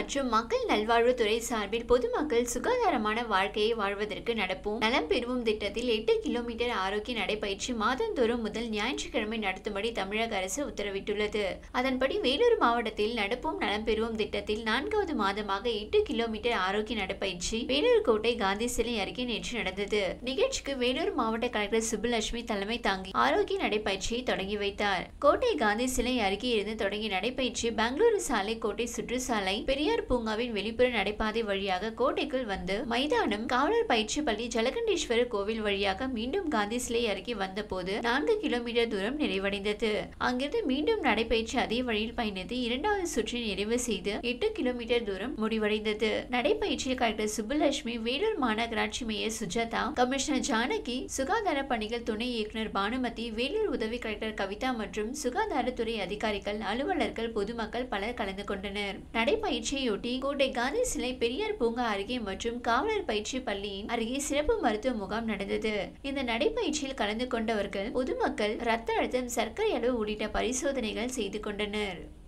மற்றும் மக்கள் நல்வாழ்வுத்துறை சார்பில் பொதுமக்கள் சுகாதாரமான வாழ்க்கையை வாழ்வதற்கு நடப்போம் நலம் பெறுவோம் திட்டத்தில் 8 கிலோமீட்டர் ஆரோக்கிய நடைபயிற்சி மாதந்தோறும் முதல் ஞாயிற்றுக்கிழமை நடத்தும்படி தமிழக அரசு உத்தரவிட்டுள்ளது. அதன்படி வேலூர் மாவட்டத்தில் நடப்போம் நலம் பெறுவோம் திட்டத்தில் 4வது மாதமாக 8 கிலோமீட்டர் ஆரோக்கிய நடைபயிற்சி வேலூர் கோட்டை காந்தி சிலை அருகே நேற்று நடந்தது. நிகழ்ச்சிக்கு வேலூர் மாவட்ட கலெக்டர் சுப்புலட்சுமி தலைமை தாங்கி ஆரோக்கிய நடைபயிற்சியை தொடங்கி வைத்தார். கோட்டை காந்தி சிலை அருகே இருந்து தொடங்கிய நடைபயிற்சி பெங்களூரு சாலை, கோட்டை சுற்றுச்சாலை, பெரியார் பூங்காவின் வெளிப்புற நடைபாதை வழியாக கோட்டைக்குள் வந்து மைதானம், காவலர் பயிற்சி பள்ளி, ஜலகண்டேஸ்வரர் கோவில் வழியாக மீண்டும் காந்தி சிலை அருகே வந்த போது 4 கிலோமீட்டர் தூரம் நிறைவடைந்தது. அங்கிருந்து மீண்டும் நடைபயிற்சி அதே வழியில் பயணித்து 2வது சுற்றை நிறைவு செய்து 8 கிலோமீட்டர் தூரம் முடிவடைந்தது. நடைபயிற்சியில் கலெக்டர் சுப்புலட்சுமி, வேலூர் மாநகராட்சி மேயர் சுஜாதா, கமிஷனர் ஜானகி, சுகாதார பணிகள் துணை இயக்குநர் பானுமதி, வேலூர் உதவி கலெக்டர் கவிதா மற்றும் சுகாதாரத்துறை அதிகாரிகள், அலுவலர்கள், பொதுமக்கள் பலர் கலந்து கொண்டனர். நடைபயிற்சியொட்டி கோட்டை காந்தி சிலை, பெரியார் பூங்கா அருகே மற்றும் காவலர் பயிற்சி பள்ளியின் அருகே சிறப்பு மருத்துவ முகாம் நடந்தது. இந்த நடைபயிற்சியில் கலந்து கொண்டவர்கள் பொதுமக்கள் ரத்த அழுத்தம், சர்க்கரை அளவு உள்ளிட்ட பரிசோதனைகள் செய்து கொண்டனர்.